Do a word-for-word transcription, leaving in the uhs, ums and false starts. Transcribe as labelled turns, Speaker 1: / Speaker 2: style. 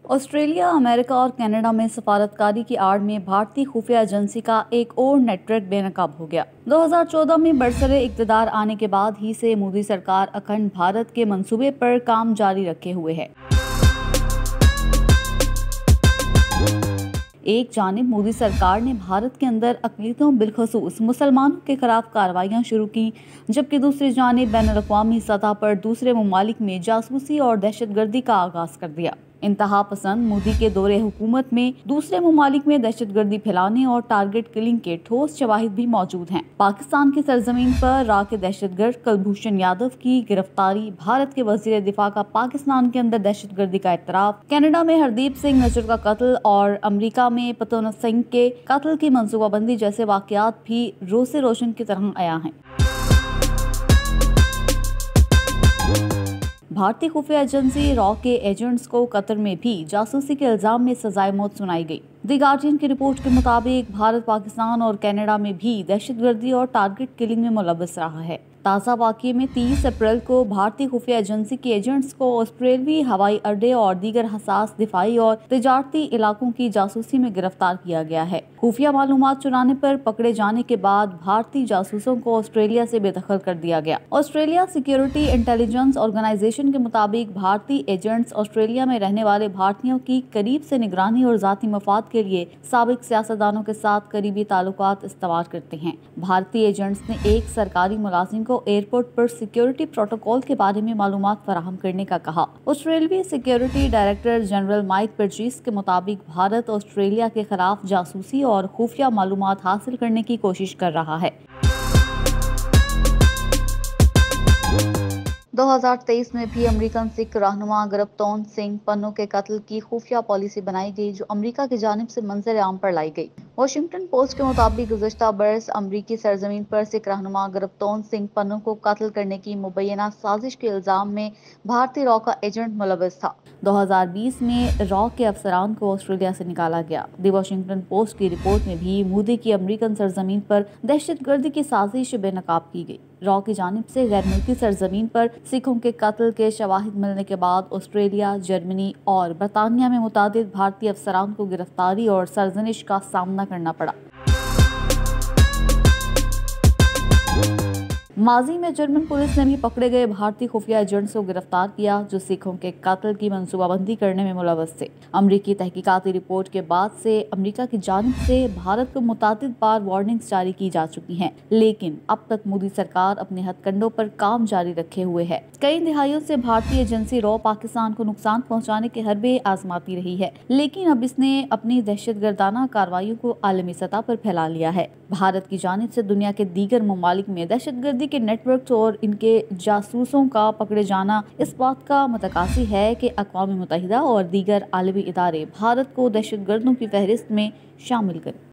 Speaker 1: Australia, امریکہ اور Canada میں سفارتکاری کی آڑ میں بھارتی خفیہ ایجنسی کا ایک اور نیٹ ورک بے نقاب ہو گیا۔ دو ہزار چودہ میں برسرِ اقتدار آنے کے بعد ہی سے مودی سرکار اکھنڈ بھارت کے منصوبے پر کام جاری رکھے ہوئے ہے۔ ایک جانب مودی سرکار نے بھارت کے اندر اقلیتوں بالخصوص مسلمانوں کے خلاف کارروائیاں شروع کی، جبکہ دوسری جانب بین الاقوامی سطح پر دوسرے ممالک میں جاسوسی اور دہشت گردی کا آغاز کر دیا۔ انتہا پسند مودی کے دور حکومت میں دوسرے ممالک میں دہشت گردی پھیلانے اور ٹارگٹ کلنگ کے ٹھوس شواہد بھی موجود ہیں۔ پاکستان کی سرزمین پر را کے دہشت گرد کلبھوشن یادو کی گرفتاری، بھارت کے وزیر دفاع کا پاکستان کے اندر دہشت گردی کا اعتراف، کینیڈا میں ہردیپ سنگھ نجر کا قتل اور امریکہ میں پتونت سنگھ کے قتل کی منصوبہ بندی جیسے واقعات بھی روز روشن کی طرح عیاں ہیں۔ بھارتی خفیہ ایجنسی را کے ایجنٹس کو قطر میں بھی جاسوسی کے الزام میں سزائے موت سنائی گئی۔ دی گارڈین کی رپورٹ کے مطابق بھارت پاکستان اور کینیڈا میں بھی دہشت گردی اور ٹارگٹ کلنگ میں ملوث رہا ہے۔ تازہ واقعے میں تیس اپریل کو بھارتی خفیہ ایجنسی کے ایجنٹس کو آسٹریلوی ہوائی اڈے اور دیگر حساس دفاعی اور تجارتی علاقوں کی جاسوسی میں گرفتار کیا گیا ہے۔ خفیہ معلومات چرانے پر پکڑے جانے کے بعد بھارتی جاسوسوں کو آسٹریلیا سے بے دخل کر دیا گیا۔ آسٹریلیا سیکیورٹی انٹیلیجنس آرگنائزیشن کے مطابق بھارتی ایجنٹس آسٹریلیا میں رہنے والے بھارتیوں کی قریب سے نگرانی اور ذاتی مفاد کے لیے سابق سیاستدانوں کے ساتھ قریبی تعلقات استوار کرتے ہیں۔ بھارتی ایجنٹس نے ایک سرکاری ملازم کو ایئرپورٹ پر سیکیورٹی پروٹوکول کے بارے میں معلومات فراہم کرنے کا کہا۔ آسٹریلوی security director general Mike Burgess کے مطابق بھارت آسٹریلیا کے خلاف جاسوسی اور خفیہ معلومات حاصل کرنے کی کوشش کر رہا ہے۔ دو ہزار تیئیس میں بھی امریکن سکھ رہنما گرپتون سنگھ پنو کے قتل کی خفیہ پالیسی بنائی گئی، جو امریکہ کی جانب سے منظر عام پر لائی گئی۔ واشنگٹن پوسٹ کے مطابق گزشتہ برس امریکی سرزمین پر سکھ رہنما گرپتون سنگھ پنو کو قتل کرنے کی مبینہ سازش کے الزام میں بھارتی را کا ایجنٹ ملوث تھا۔ دو ہزار بیس میں را کے افسران کو آسٹریلیا سے نکالا گیا۔ دی واشنگٹن پوسٹ کی رپورٹ میں بھی مودی کی امریکن سرزمین پر دہشت گردی کی سازش بے نقاب کی گئی۔ را کی جانب سے غیر ملکی سرزمین پر سکھوں کے قتل کے شواہد ملنے کے بعد آسٹریلیا، جرمنی اور برطانیہ میں متعدد بھارتی افسران کو گرفتاری اور سرزنش کا سامنا کرنا پڑا۔ ماضی میں جرمن پولیس نے بھی پکڑے گئے بھارتی خفیہ ایجنٹس کو گرفتار کیا، جو سکھوں کے قتل کی منصوبہ بندی کرنے میں ملوث تھے۔ امریکی تحقیقاتی رپورٹ کے بعد سے امریکہ کی جانب سے بھارت کو متعدد بار وارننگز جاری کی جا چکی ہیں، لیکن اب تک مودی سرکار اپنے ہتھ کنڈوں پر کام جاری رکھے ہوئے ہے۔ کئی دہائیوں سے بھارتی ایجنسی را پاکستان کو نقصان پہنچانے کے حربے آزماتی رہی ہے، لیکن اب اس نے اپنی دہشت گردانہ کارروائیوں کو عالمی سطح پر پھیلا لیا ہے۔ بھارت کی جانب سے دنیا کے دیگر ممالک میں دہشت گردی کے نیٹ ورکس اور ان کے جاسوسوں کا پکڑے جانا اس بات کا متقاضی ہے کہ اقوام متحدہ اور دیگر عالمی ادارے بھارت کو دہشت گردوں کی فہرست میں شامل کریں۔